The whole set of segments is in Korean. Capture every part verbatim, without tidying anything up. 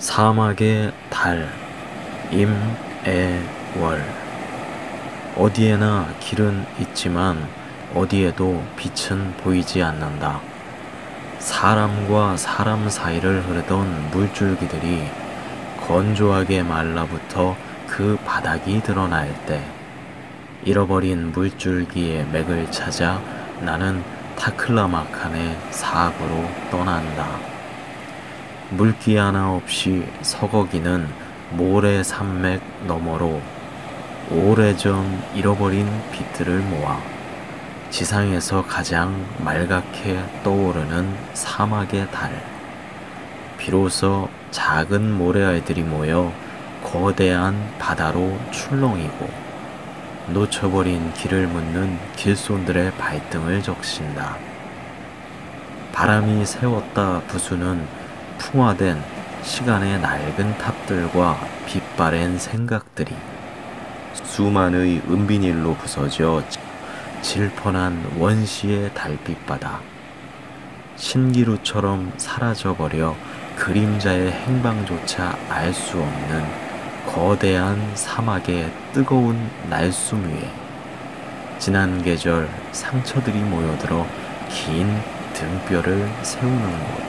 사막의 달, 임애월. 어디에나 길은 있지만 어디에도 빛은 보이지 않는다. 사람과 사람 사이를 흐르던 물줄기들이 건조하게 말라붙어 그 바닥이 드러날 때, 잃어버린 물줄기의 맥을 찾아 나는 타클라마칸의 사구로 떠난다. 물기 하나 없이 서거기는 모래산맥 너머로 오래전 잃어버린 빛들을 모아 지상에서 가장 말갛게 떠오르는 사막의 달. 비로소 작은 모래알들이 모여 거대한 바다로 출렁이고 놓쳐버린 길을 묻는 길손들의 발등을 적신다. 바람이 세웠다 부수는 풍화된 시간의 낡은 탑들과 빛바랜 생각들이 수만의 은비닐로 부서져 질펀한 원시의 달빛바다, 신기루처럼 사라져버려 그림자의 행방조차 알 수 없는 거대한 사막의 뜨거운 날숨 위에 지난 계절 상처들이 모여들어 긴 등뼈를 세우는 곳.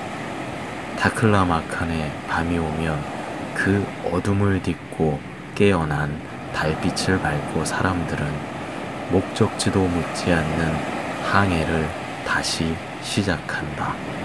타클라마칸의 밤이 오면 그 어둠을 딛고 깨어난 달빛을 밟고 사람들은 목적지도 묻지 않는 항해를 다시 시작한다.